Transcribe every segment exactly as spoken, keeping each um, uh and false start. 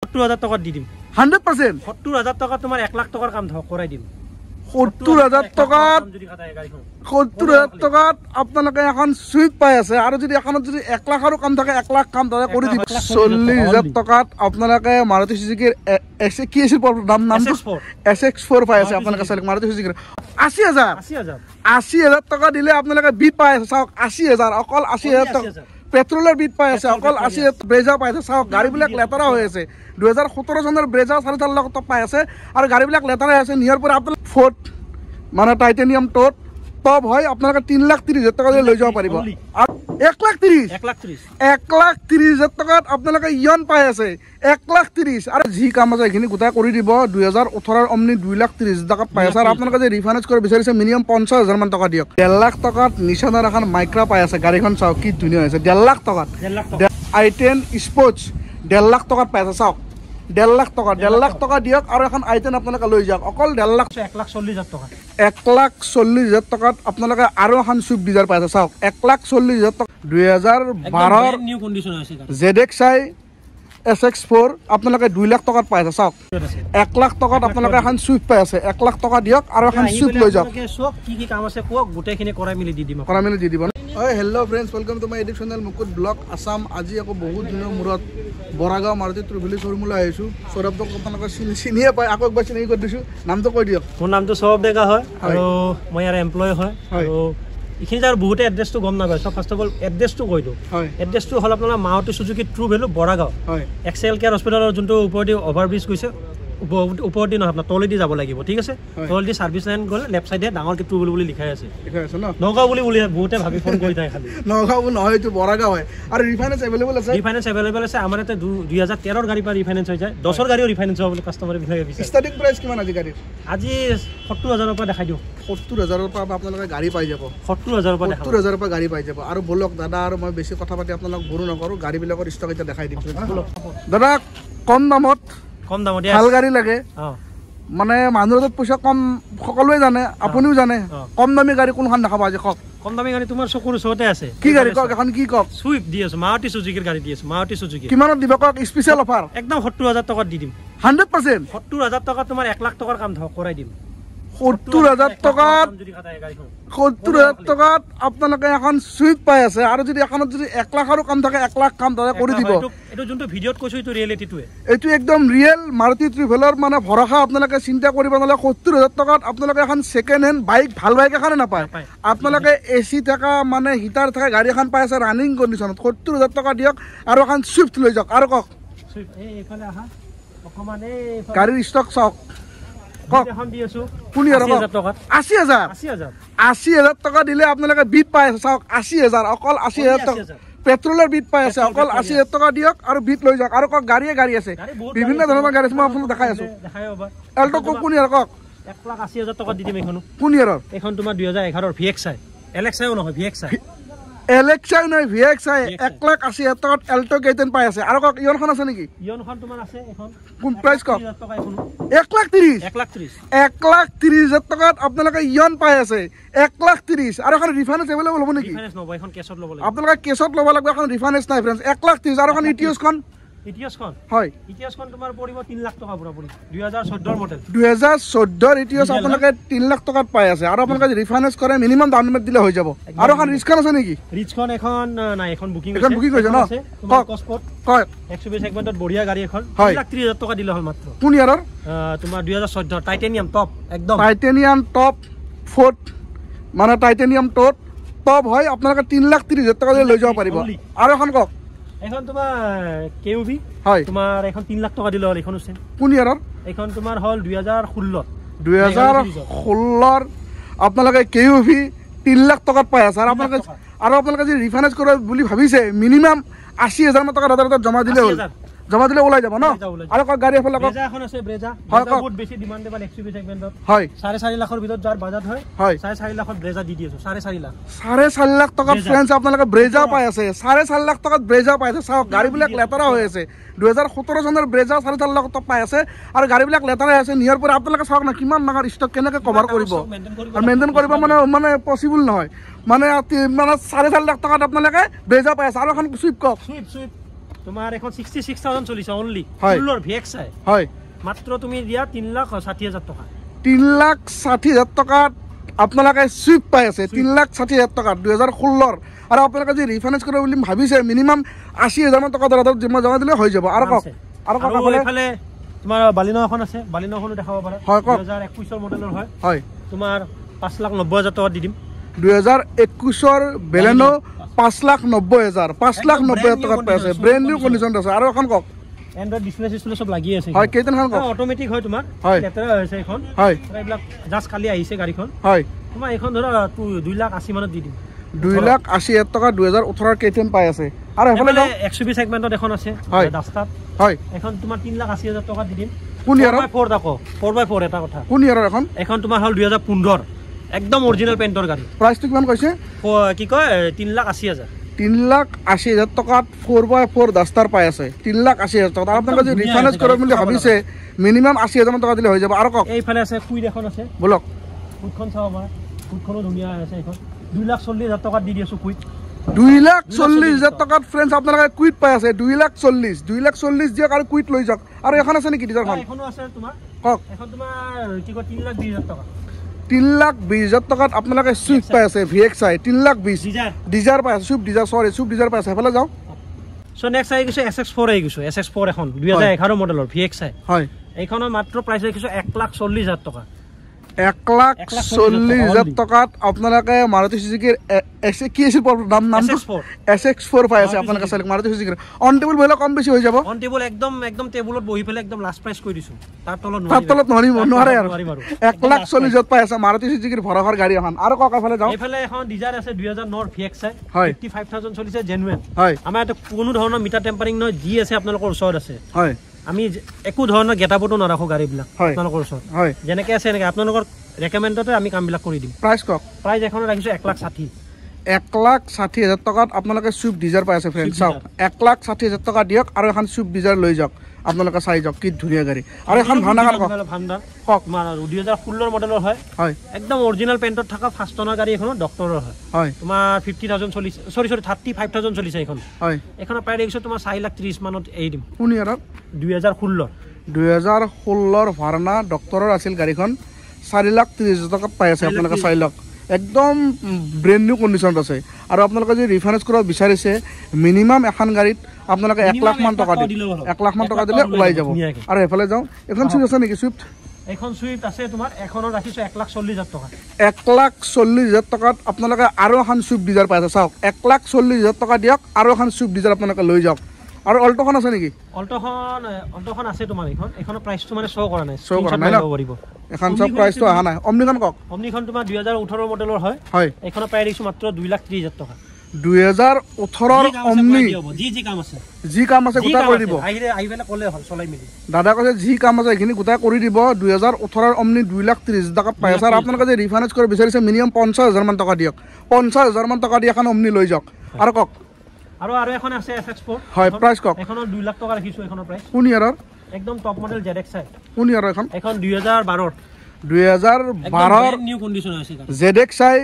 সত্তৰ হাজাৰ টকাত দি দিম হাণ্ড্ৰেড পাৰ্চেণ্ট সত্তৰ হাজাৰ টকা তোমাৰ এক লাখ টকাৰ কাম কৰাই দিম সত্তৰ হাজাৰ টকাত সত্তৰ হাজাৰ টকাত আপোনালোকে এখন সুইফট পাই আছে আৰু যদি এখনত যদি এক লাখৰো কাম থাকে এক লাখ কাম তাতে কৰি দিব চল্লিছ হাজাৰ টকাত আপোনালোকে মাৰুতি সুজুকিৰ কি আছিল নাম নামটো এছ এক্স ফ'ৰ পাই আছে আপোনালোকে চাওক মাৰুতি সুজুকিৰ আশী হাজাৰ আশী হাজাৰ টকা দিলে আপোনালোকে বিট পাই আছে চাওক আশী হাজাৰ অকল আশী হাজাৰ টকা পেট্ৰলৰ বিট পাই আছে অকল আশী ব্ৰেজা পাই আছে চাওক গাড়ীবিলাক লেতেৰা হৈ আছে দুহেজাৰ সোতৰ চনৰ ব্ৰেজা চাৰি চাৰি লাখ টকা পাই আছে আৰু গাড়ীবিলাক লেতেৰা হৈ আছে নিয়াৰ পৰা আপোনালোকে ফ'ৰ্ট মানে টাইটেনিয়াম টপ টপ হয় আপোনালোকে তিনি লাখ ত্ৰিছ হাজাৰ টকা লৈ যাব পাৰিব আৰু এক লাখ ত্ৰিছ এক লাখ ত্ৰিছ এক লাখ ত্ৰিছ হাজাৰ টকাত আপোনালোকে ইয়ন পাই আছে এক লাখ ত্ৰিছ আৰু যি কাম আছে সেইখিনি গোটাই কৰি দিব দুহেজাৰ ওঠৰৰ অমনি দুই লাখ ত্ৰিছ হাজাৰ টকাত পাই আছে আৰু আপোনালোকে যে ৰিফাইনেন্স কৰিব বিচাৰিছে মিনিমাম পঞ্চাছ হাজাৰ মান টকা দিয়ক ডেৰ লাখ টকাত নিচানৰ এখন মাইক্ৰা পাই আছে গাড়ীখন চাওক কি ধুনীয়া হৈছে ডেৰ লাখ টকাত আই টেন স্পৰ্টছ ডেৰ লাখ টকাত পাই আছে চাওক ডেৰ লাখ টকা ডেৰ লাখ টকা দিয়ক আৰু এখন আই টেন আপোনালোকে লৈ যাওক অকল ডেৰ লাখ এক লাখ চল্লিছ হাজাৰ টকা এক লাখ চল্লিছ হাজাৰ টকাত আপোনালোকে আৰু এখন চুইফ্ট ডিজাৰ পাই আছে চাওক এক লাখ চল্লিছ হাজাৰ টকা দুহেজাৰ বাৰৰ Z X I S X four আপোনালোকে দুই লাখ টকাত পাই আছে চাওক এক লাখ টকাত আপোনালোকে এখন চুইফ্ট পাই আছে এক লাখ টকা দিয়ক আৰু এখন চুইফ্ট লৈ যাওক কি কি কাম আছে কওক গোটেইখিনি কৰাই মেলি দি দিম কৰাই মেলি দি দিব হয় hello' friends welcome to my YouTube channel Mukut blog Assam আজি আকৌ বহুত দিনৰ মূৰত বৰাগাঁও মাৰুতি ট্ৰেভেলি শ্ব'ৰুমলৈ আহিছোঁ সৌৰভক আপোনালোকে চিনি চিনিয়ে পায় আকৌ একবাৰ চিনি কৰি দিছোঁ নামটো কৈ দিয়ক মোৰ নামটো সৌৰভ ডেকা হয় আৰু মই ইয়াৰ এমপ্লয় হয় আৰু এইখিনি আৰু বহুতে এড্ৰেছটো গম নাপায় চব ফাৰ্ষ্ট অফ অল এড্ৰেছটো কৈ দিওঁ এড্ৰেছটো হ'ল আপোনাৰ Maruti Suzuki true value Boragaon Excel Care হস্পিটেলৰ যোনটো ওপৰেদি অভাৰব্ৰিজ গৈছে ওপৰেদি নহয় আপোনাৰ তলেদি যাব লাগিব ঠিক আছে তলেদি ছাৰ্ভিচ লাইন গ'লে লেফ্ট চাইডে ডাঙৰকৈ ট্ৰু ভেলু বুলি লিখাই আছে নগাঁও বুলি বুলি বহুতে ভাবি ফোন কৰি থাকে খালি নগাঁও নহয় এইটো বৰাগাঁও হয় আৰু ৰিফাইনেন্স এভেইলেবল আছে ৰিফাইনেন্স এভেইলেবল আছে আমাৰ ইয়াতে দুই হাজাৰ তেৰৰ গাড়ীৰ পৰা ৰিফাইনেন্স হৈ যায় দহৰ গাড়ীও ৰিফাইনেন্স হ'ব বুলি কাষ্টমাৰবিলাকে বিচাৰে ষ্টাৰ্টিং প্ৰাইচ কিমান আজি গাড়ীৰ আজি সত্তৰ হাজাৰৰ পৰা দেখাই দিওঁ সত্তৰ হাজাৰৰ পৰা আপোনালোকে গাড়ী পাই যাব সত্তৰ হাজাৰৰ পৰা সত্তৰ হাজাৰৰ পৰা গাড়ী পাই যাব আৰু বলক দাদা আৰু মই বেছি কথা পাতি আপোনালোক বৰো নকৰোঁ গাড়ীবিলাকৰ ষ্টক এতিয়া দেখাই দিম দাদা কম দামত কম দামত ভাল গাড়ী লাগে মানে মানুহৰ হাতত পইচা কম সকলোৱে জানে আপুনিও জানে কম দামী গাড়ী কোনখন দেখাব আজি কওক কম দামী গাড়ী তোমাৰ চকুৰ ওচৰতে আছে কি গাড়ী কওক এখন কি কওক সুইফ্ট দি আছো মাৰুতি সুজুকিৰ গাড়ী দি আছো মাৰুতি সুজুকি কিমানত দিব কওক স্পেচিয়েল অফাৰ একদম সত্তৰ হাজাৰ টকাত দি দিম হাণ্ড্ৰেড পাৰ্চেণ্ট সত্তৰ হাজাৰ টকা তোমাৰ এক লাখ টকাৰ কাম কৰাই দিম সত্তৰ হাজাৰ টকাত সত্তৰ হাজাৰ টকাত আপোনালোকে এখন চুইফ্ট পাই আছে আৰু যদি এখনত যদি এক লাখৰো কাম থাকে এক লাখ কাম তাতে কৰি দিব এইটো যোনটো ভিডিঅ'ত কৈছো এইটো ৰিয়েলিটিটোৱে এইটো একদম ৰিয়েল মাৰুতি ট্ৰেভেলাৰ মানে ভৰসা আপোনালোকে চিন্তা কৰিব নালাগে সত্তৰ হাজাৰ টকাত আপোনালোকে এখন ছেকেণ্ড হেণ্ড বাইক ভাল বাইক এখনে নাপায় আপোনালোকে এ চি থকা মানে হিটাৰ থকা গাড়ী এখন পাই আছে ৰানিং কণ্ডিশ্যনত সত্তৰ হাজাৰ টকা দিয়ক আৰু এখন চুইফ্ট লৈ যাওক আৰু কওক গাড়ীৰ ষ্টক চাওক আশী হাজাৰ আশী হাজাৰ টকা দিলে আপোনালোকে বিট পাই আছে চাওক আশী হাজাৰ অকল আশী হাজাৰ টকা পেট্ৰলৰ বিট পাই আছে অকল আশী হাজাৰ টকা দিয়ক আৰু বিট লৈ যাওক আৰু কওক গাড়ীয়ে গাড়ী আছে বিভিন্ন ধৰণৰ গাড়ী আছে মই আপোনালোক দেখাই আছো এল্টো কোন ইয়াৰ কওক এক লাখ আশী হাজাৰ টকা দি দিম এইখনো কোন ইয়াৰৰ এইখন তোমাৰ দুই হাজাৰ এঘাৰৰ V X I L X I নহয় ভি এক্স আই এলেক্সাই নহয় ভি এক্স আই এক লাখ আশী হাজাৰ টকাত এল্টো কেইটেন পাই আছে আৰু কওক ইয়নখন আছে নেকি ইয়নখন তোমাৰ আছে এখন কোন প্ৰাইচ কওক এক লাখ ত্ৰিছ এক লাখ ত্ৰিছ এক লাখ ত্ৰিছ হাজাৰ টকাত আপোনালোকে ইয়ন পাই আছে এক লাখ ত্ৰিছ আৰু এখন ৰিফাইনেন্স এভেইলেবল হ'ব নেকি আপোনালোকে কেছত ল'ব লাগিব এখন ৰিফাইনেন্স নাই ফ্ৰেণ্ডছ এক লাখ ত্ৰিছ আৰু এখন ইটিএছখন ইটিএছখন হয় ইটিএছখন তোমাৰ পৰিব তিনি লাখ টকা পুৰা পৰি দুই হাজাৰ চৈধ্যৰ মডেল দুই হাজাৰ চৈধ্যৰ ইটিএছ আপোনালোকে তিনি লাখ টকাত পাই আছে আৰু আপোনালোকে ৰিফাইনেন্স কৰে মিনিমাম ডাউন পেমেণ্ট দিলে হৈ যাব আৰু এখন ৰিচখন আছে নেকি ৰিচখন এখন নাই এখন বুকিং এখন বুকিং হৈছে ন কওক কওক একশ বিশ সেগমেণ্টত বঢ়িয়া গাড়ী এখন হয় লাখ ত্ৰিছ হাজাৰ টকা দিলে হ'ল মাত্ৰ কোন ইয়াৰৰ তোমাৰ দুই হাজাৰ চৈধ্য টাইটেনিয়াম টপ একদম টাইটেনিয়াম টপ ফ'ৰ্ট মানে টাইটেনিয়াম টপ টপ হয় আপোনালোকে তিনি লাখ ত্ৰিছ হাজাৰ টকা লৈ যাব পাৰিব আৰু এখন কওক এখন তোমাৰ কেউভি হয় তোমাৰ এখন তিনি লাখ টকা দিলে হ'ল এইখন আছে কোন ইয়াৰৰ এইখন তোমাৰ হ'ল দুই হাজাৰ ষোল্ল দুই হাজাৰ ষোল্লৰ আপোনালোকে কেউভি তিনি লাখ টকাত পাই আছে আৰু আপোনালোকে আৰু আপোনালোকে যদি ৰিফাইনেন্স কৰে বুলি ভাবিছে মিনিমাম আশী হাজাৰ মান টকা দাদাৰ তাত জমা দিলে হ'ল জমা দিলে ওলাই যাব ন আৰু কওক গাড়ী এফালে ব্ৰেজা এখন আছে ব্ৰেজা বহুত বেছি ডিমাণ্ডেবল এক্সইউভি সেগমেণ্টত হয় চাৰে চাৰি লাখৰ ভিতৰত যাৰ বাজেট হয় হয় চাৰে চাৰি লাখত ব্ৰেজা দি দি আছো চাৰে চাৰি লাখ চাৰে চাৰি লাখ টকাত ফ্ৰেণ্ডছ আপোনালোকে ব্ৰেজা পাই আছে চাৰে চাৰি লাখ টকাত ব্ৰেজা পাই আছে চাওক গাড়ীবিলাক লেতেৰা হৈ আছে দুহেজাৰ সোতৰ চনৰ ব্ৰেজা চাৰে চাৰি লাখ টকা পাই আছে আৰু গাড়ীবিলাক লেতেৰা হৈ আছে নিয়াৰ পৰা আপোনালোকে চাওক না কিমান ডাঙৰ ষ্টক কেনেকৈ কভাৰ কৰিব আৰু মেইনটেইন কৰিব মানে মানে পচিবল নহয় মানে মানে চাৰে চাৰি লাখ টকাত আপোনালোকে ব্ৰেজা পাই আছে আৰু এখন চুইফ্ট কওক তোমাৰ এখন ছিক্সটি ছিক্স থাউজেণ্ড চলিছে অনলি হয়। ফুলৰ ভি এক্স আই হয় মাত্ৰ তুমি দিয়া তিন লাখ ষাঠি হাজাৰ টকা তিন লাখ ষাঠি হাজাৰ টকাত আপোনালোকে চুইফ্ট পাই আছে তিন লাখ ষাঠি হাজাৰ টকাত দুহেজাৰ ষোল্লৰ আৰু আপোনালোকে যদি ৰিফাইনেন্স কৰিব বুলি ভাবিছে মিনিমাম আশী হাজাৰমান টকা ধৰা জমা জমা দিলে হৈ যাব আৰু কওক আৰু কওক আৰু আপুনি এইফালে তোমাৰ বালিনো এখন আছে বালিনোখনো দেখাব পাৰে হয়, কওক। দুহেজাৰ একৈছৰ মডেলৰ হয় হয় তোমাৰ পাঁচ লাখ নব্বৈ হাজাৰ টকা দি দিম দুহেজাৰ একৈছৰ বেলেনো পাঁচ লাখ নব্বৈ হাজাৰ পাঁচ লাখ নব্বৈ হাজাৰ টকাত পাই আছে ব্ৰেণ্ড নিউ কণ্ডিশ্যনত আছে আৰু এখন কওক এণ্ড্ৰইড ডিছপ্লে চিছপ্লে চব লাগি আছে হয় কেইটাখন কওক অট'মেটিক হয় তোমাৰ হয়। লেতেৰা হৈছে এইখন হয় এইবিলাক জাষ্ট কালি আহিছে গাড়ীখন হয় তোমাৰ এইখন ধৰা দুই লাখ আশী মানত দি দিম দুই লাখ আশী হাজাৰ টকা দুহেজাৰ ওঠৰৰ কেইটান পাই আছে আৰু সেইফালে যাওঁ এক্স ইউ ভি ছেগমেণ্টত এখন আছে হয়। ডাষ্টাৰ হয় এখন তোমাৰ তিন লাখ আশী হাজাৰ টকা দি দিম কোন ইয়াৰৰ ফ'ৰ আকৌ ফ'ৰ বাই ফ'ৰ এটা কথা কোন ইয়াৰৰ এখন এখন তোমাৰ হ'ল দুহেজাৰ পোন্ধৰ একদম অৰিজিনেল পেণ্টৰ গাড়ী প্ৰাইচটো কিমান কৈছে ফ- কি কয় তিন লাখ আশী হাজাৰ তিন লাখ আশী হাজাৰ টকাত ফ'ৰ বাই ফ'ৰ ডাষ্টাৰ পাই আছে তিন লাখ আশী হাজাৰ টকাত আৰু আপোনালোকে যদি ধুনীয়া ৰিফাইনেন্স আছে কৰিম বুলি গাড়ী, ভাবিছে মিনিমাম আশী হাজাৰমান টকা দিলে হৈ যাব আৰু কওক এইফালে আছে কুইড এখন আছে বলক কুইডখন চাব পাৰা কুইডখনো ধুনীয়া আছে এইখন দুই লাখ চল্লিছ হাজাৰ টকাত দি দি আছোঁ কুইড দুই লাখ চল্লিছ হাজাৰ টকাত ফ্ৰেণ্ডছ আপোনালোকে কুইট পাই আছে দুই লাখ চল্লিছ দুই লাখ চল্লিছ দিয়ক আৰু কুইট লৈ যাওক আৰু এখন আছে নেকি ডিজাৰখন এখনো আছে তোমাৰ কওক এখন তোমাৰ কি কয় তিন লাখ বিছ হাজাৰ টকা তিন লাখ বিছ হাজাৰ টকাত আপোনালোকে চুইফ্ট পাই আছে ভি এক্স আই তিন লাখ বিছ ডিজাৰ ডিজাৰ পাই আছে Swift Dzire sorry Swift Dzire পাই আছে সেইফালে যাওঁ চ' নেক্সট আহি গৈছে এছ এক্স ফ'ৰ আহি গৈছোঁ এছ এক্স ফ'ৰ এখন দুই হাজাৰ এঘাৰ মডেলৰ ভি এক্স আই হয় এইখনৰ মাত্ৰ প্ৰাইচ ৰাখিছোঁ এক লাখ চল্লিছ হাজাৰ টকা এক লাখ চল্লিছ হাজাৰ টকাত আপোনালোকে মাৰুতি চুজুকিৰ কি আছিল নাম নামটো এছ এক্স ফ'ৰ পাই আছে আপোনালোকে চাওক মাৰুতি চুজুকিৰ অন টেবুল বহিলে কম বেছি হৈ যাব অন টেবুল একদম একদম টেবুলত বহি পেলাই একদম লাষ্ট প্ৰাইচ কৰি দিছোঁ তাৰ তলত তাৰ তলত নোৱাৰিব নোৱাৰে আৰু নোৱাৰিম আৰু এক লাখ চল্লিছ হাজাৰ পাই আছে মাৰুতি চুজুকিৰ ভৰসাৰ গাড়ী এখন আৰু কওক এইফালে যাওঁ এইফালে এখন ডিজাৰ আছে দুই হাজাৰ নৰ ভি এক্স আই হয়। ফিফটি ফাইভ থাউজেণ্ড চলিছে জেনুৱেন হয় আমাৰ ইয়াতে কোনো ধৰণৰ মিটাৰ টেম্পাৰিং নহয় যি আছে আপোনালোকৰ ওচৰত আছে হয় আমি যে- একো ধৰণৰ গেটাপতো নাৰাখোঁ গাড়ীবিলাক হয়। আপোনালোকৰ ওচৰত হয় যেনেকৈ আছে এনেকৈ আপোনালোকৰ ৰেকমেণ্ডতে আমি কামবিলাক কৰি দিম প্ৰাইচ কওক প্ৰাইচ এখনত ৰাখিছোঁ এক লাখ ষাঠি এক লাখ ষাঠি হাজাৰ টকাত আপোনালোকে চুইফ্ট ডিজাৰ পাই আছে ফ্ৰেণ্ড চাওক এক লাখ ষাঠি হাজাৰ টকা দিয়ক আৰু এখন চুইফ্ট ডিজাৰ লৈ যাওক আপোনালোকে চাই যাওক কি ধুনীয়া গাড়ী আৰু এখন ভাণ্ডা কওক ভাণ্ডাৰ কওক তোমাৰ আৰু দুই হাজাৰ ষোল্লৰ মডেলৰ হয় হয় একদম অৰিজিনেল পেণ্টত থকা ফাৰ্ষ্ট অনাৰ গাড়ী এখনো ডক্টৰৰ হয় হয় তোমাৰ ফিফটি থাউজেণ্ড চলিছে চৰি চৰি থাৰ্টি ফাইভ থাউজেণ্ড চলিছে এইখন হয় এইখনৰ প্ৰায় দেখিছোঁ তোমাৰ চাৰি লাখ ত্ৰিছ মানত এৰি দিম কোন ইয়াৰত দুই হাজাৰ ষোল্ল দুহেজাৰ ষোল্লৰ ভাৰ্না ডক্টৰৰ আছিল গাড়ীখন চাৰি লাখ ত্ৰিছ হাজাৰ টকাত পাই আছে আপোনালোকে চাই লওক একদম ব্ৰেণ্ড নিউ কণ্ডিশ্যনত আছে আৰু আপোনালোকে যদি ৰিফাইনেন্স কৰিব বিচাৰিছে মিনিমাম এখন গাড়ীত আপোনালোকে এক লাখ মান টকা দিলে এক লাখ মান টকা দিলে ওলাই যাব আৰু এইফালে যাওঁ এখন চুইফ্ট আছে নেকি চুইফ্ট এখন চুইফ্ট আছে তোমাৰ এখনত ৰাখিছোঁ এক লাখ চল্লিছ হাজাৰ টকা এক লাখ চল্লিছ হাজাৰ টকাত আপোনালোকে আৰু এখন চুইফ্ট ডিজাৰ পাই আছে চাওক এক লাখ চল্লিছ হাজাৰ টকা দিয়ক আৰু এখন চুইফ্ট ডিজাৰ আপোনালোকে লৈ যাওক আৰু অল্ট'খন আছে নেকি অল্ট'খন অল্ট'খন আছে তোমাৰ এইখন এইখনৰ প্ৰাইচটো মানে শ্ব' কৰা নাই শ্ব' কৰা নাই ন? পাৰিব এখন চব প্ৰাইচটো অহা নাই অমনিখন কওক অমনিখন তোমাৰ দুই হাজাৰ ওঠৰৰ মডেলৰ হয় হয় এইখনৰ প্ৰায় দেখিছোঁ মাত্ৰ দুই লাখ ত্ৰিছ হাজাৰ টকা দুহেজাৰ ওঠৰৰ যি কাম আছে অমনি কৰাই দিব, যি যি কাম আছে যি কাম আছে যি গোটাই কাম কৰি আছে, দিব আহিলে আহি পেলাই ক'লে হ'ল চলাই মেলি দাদা কৈছে যি কাম আছে সেইখিনি গোটাই কৰি দিব দুহেজাৰ ওঠৰৰ অমনি দুই লাখ ত্ৰিছ হাজাৰ টকাত পাই আছে আৰু আপোনালোকে যে ৰিফাইনেন্স কৰিব বিচাৰিছে মিনিমাম পঞ্চাছ হাজাৰমান টকা দিয়ক পঞ্চাছ হাজাৰমান টকা দি এখন অমনি লৈ যাওক আৰু কওক আৰু আৰু এখন আছে এফ এক্স ফ'ৰ হয় প্ৰাইচ কওক এখনৰ দুই লাখ টকা ৰাখিছোঁ এখনৰ প্ৰাইচ কোন ইয়াৰৰ একদম top model Z X I কোন ইয়াৰৰ এখন এখন দুই হাজাৰ বাৰৰ দুহেজাৰ বাৰৰ নিউ কণ্ডিশ্যন আছে Z X I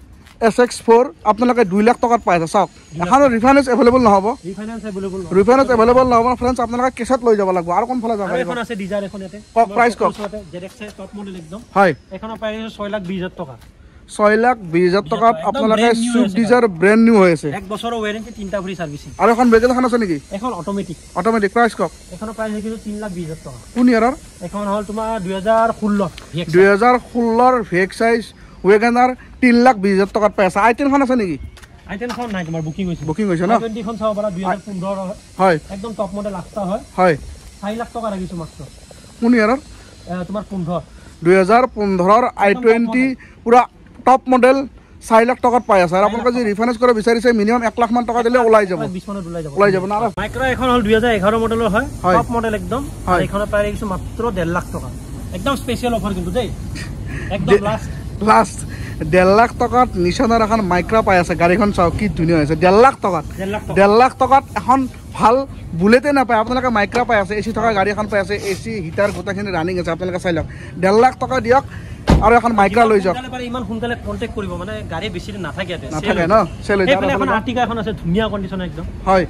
S X four আপোনালোকে দুই লাখ টকাত পাই আছে চাওক এখনৰ ৰিফাইনেন্স এভেইলেবল নহ'ব ৰিফাইনেন্স এভেইলেবল ৰিফাইনেন্স এভেইলেবল নহ'ব ফ্ৰেণ্ডছ আপোনালোকে কেছত লৈ যাব লাগিব আৰু কোনফালে যাব আৰু এখন আছে ডিজাৰ এখন ইয়াতে কওক, price কওক। Z X I top model একদম হয় এখনৰ প্ৰাইচ ছয় লাখ বিছ হাজাৰ টকা ছয় লাখ বিছ হাজাৰ টকাত একদম আপোনালোকে brand new চুইফ্ট আছে ডিজাৰ ব্ৰেণ্ড নিউ হৈ আছে এক বছৰৰ ৱাৰেণ্টি তিনিটা ফ্ৰী চাৰ্ভিচিং আৰু এখন ব্ৰেকেল এখন আছে নেকি এখন অট'মেটিক অট'মেটিক প্ৰাইচ কওক এখনৰ প্ৰাইচ দেখিছোঁ তিনি লাখ বিছ হাজাৰ টকা কোন ইয়াৰৰ এখন হ'ল তোমাৰ দুই হাজাৰ ষোল্ল দুহেজাৰ ষোল্লৰ ভেক চাইজ ৱেগানাৰ তিনি লাখ বিছ হাজাৰ টকাত পাই আছে আই টেনখন আছে নেকি আই টেনখন নাই তোমাৰ বুকিং হৈছে বুকিং হৈছে ন টুৱেণ্টিখন চাব পাৰা দুই হাজাৰ পোন্ধৰ হয় হয় একদম টপ মডেল আঠটা হয় হয় চাৰি লাখ টকা ৰাখিছোঁ মাত্ৰ কোন ইয়াৰৰ এ, তোমাৰ পোন্ধৰ দুহেজাৰ পোন্ধৰৰ আই টুৱেণ্টি পূৰা টপ মডেল চাৰি লাখ টকাত পাই আছে আৰু আপোনালোকে যদি ৰিফাইনেন্স কৰিব বিচাৰিছে মিনিমাম এক লাখ মান টকা দিলে ওলাই যাব বিছ মানত ওলাই যাব ওলাই যাব না মাইক্ৰা এখন হ'ল দুই হাজাৰ এঘাৰ মডেলৰ হয় হয়। টপ মডেল একদম হয়। এইখনৰ প্ৰায় দেখিছোঁ মাত্ৰ ডেৰ লাখ টকা একদম স্পেচিয়েল অফাৰ কিন্তু দেই একদম লাষ্ট লাষ্ট ডেৰ লাখ টকাত নিচানৰ এখন মাইক্ৰা পাই আছে গাড়ীখন চাওক কি ধুনীয়া হৈছে ডেৰ লাখ টকাত ডেৰ লাখ টকা ডেৰ লাখ টকাত এখন ভাল বুলেটে নাপায় আপোনালোকে মাইক্ৰা পাই আছে এ চি থকা গাড়ী এখন পাই আছে এ চি হিটাৰ গোটেইখিনি ৰানিং আছে আপোনালোকে চাই লওক ডেৰ লাখ টকা দিয়ক আৰু এখন মাইক্ৰা লৈ যাওক সোনকালে পাৰে ইমান সোনকালে কণ্টেক্ট কৰিব মানে গাড়ী বেছি দিন নাথাকে ইয়াতে নাথাকে ন চেল হৈ এইফালে এখন আৰ্টিকা এখন আছে ধুনীয়া কণ্ডিশ্যন একদম হয়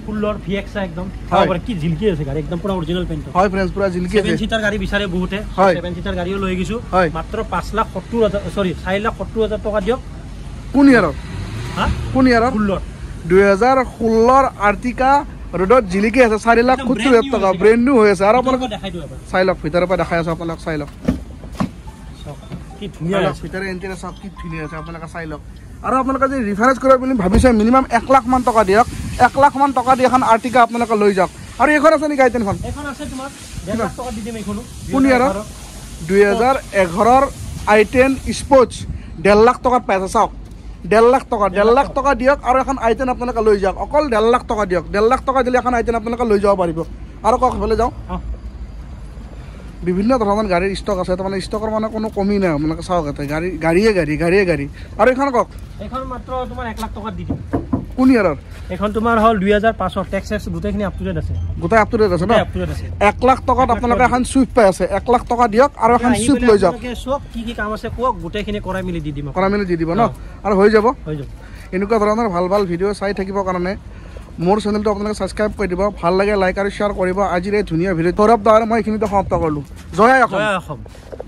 ষোল্লৰ ভি এক্স একদম হয় কি জিলকি আছে গাড়ী একদম পুৰা অৰিজিনাল পেইণ্ট হয় ফ্ৰেন্ডছ পুৰা জিলকি আছে সেভেন সিটাৰ গাড়ী বিচাৰে বহুতে সেভেন সিটাৰ গাড়ীও লৈ গৈছো মাত্ৰ পাঁচ লাখ সত্তৰ হাজাৰ সৰি চাৰি লাখ সত্তৰ হাজাৰ টকা দিয়ক কোন ইয়াৰৰ হা কোন ইয়াৰৰ ষোল্লৰ দুই হাজাৰ ষোল্লৰ আৰ্টিকা ৰ'দত জিলিকি আছে চাৰি লাখ সত্তৰ হাজাৰ টকা ব্ৰেণ্ড নিউ হৈ আছে আৰু আপোনালোকে দেখাই দিওঁ এবাৰ চাই লওক ভিতৰৰ পৰা দেখাই আছো আপোনালোক চাই লওক কি ধুনীয়া আছে ভিতৰে এণ্টেৰিয়ৰ চব কি ধুনীয়া আছে আপোনালোকে চাই লওক আৰু আপোনালোকে যদি ৰিফাৰেঞ্চ কৰিব বুলি ভাবিছে মিনিমাম এক লাখ মান টকা দিয়ক এক লাখ মান টকা দি এখন আৰ্টিকা আপোনালোকে লৈ যাওক আৰু এইখন আছে নেকি আই টেনখন এখন আছে তোমাৰ ডেৰ লাখ টকা দি দিম এইখনো কোন ইয়াৰৰ দুই হাজাৰ এঘাৰৰ আই টেন স্পৰ্টছ ডেৰ লাখ টকাত পাই আছে চাওক ডেৰ লাখ টকা ডেৰ লাখ টকা দিয়ক আৰু এখন আই টেন আপোনালোকে লৈ যাওক অকল ডেৰ লাখ টকা দিয়ক ডেৰ লাখ টকা দিলে এখন আই টেন আপোনালোকে লৈ যাব পাৰিব আৰু কওক সেইফালে যাওঁ বিভিন্ন ধৰণৰ গাড়ীৰ ষ্টক আছে তাৰমানে ষ্টকৰ মানে কোনো কমি নাই আপোনালোকে চাওক ইয়াতে গাড়ী গাড়ীয়ে গাড়ী গাড়ীয়ে গাড়ী আৰু এইখন কওক এইখন মাত্ৰ তোমাৰ এক লাখ টকাত দি দিম কোন ইয়াৰৰ এইখন তোমাৰ হ'ল দুই হাজাৰ পাঁচৰ টেক্স চেক্স গোটেইখিনি আপ টু ডেট আছে গোটেই আপ টু ডেট আছে ন আপ টু ডেট আছে এক লাখ টকাত আপোনালোকে এখন চুইফ্ট পাই আছে এক লাখ টকা দিয়ক আৰু এখন চুইফ্ট লৈ যাওক চক কি কি কাম আছে কওক গোটেইখিনি কৰাই মিলি দি দিম কৰাই মিলি দি দিব ন আৰু হৈ যাব হৈ যাব এনেকুৱা ধৰণৰ ভাল ভাল ভিডিঅ' চাই থাকিবৰ কাৰণে মোৰ চেনেলটো আপোনালোকে ছাবস্ক্ৰাইব কৰি দিব ভাল লাগে লাইক আৰু শ্বেয়াৰ কৰিব আজিৰ এই ধুনীয়া ভিডিঅ' সৌৰভ দা মই এইখিনিতে সমাপ্ত কৰিলোঁ জয় অসম জয় অসম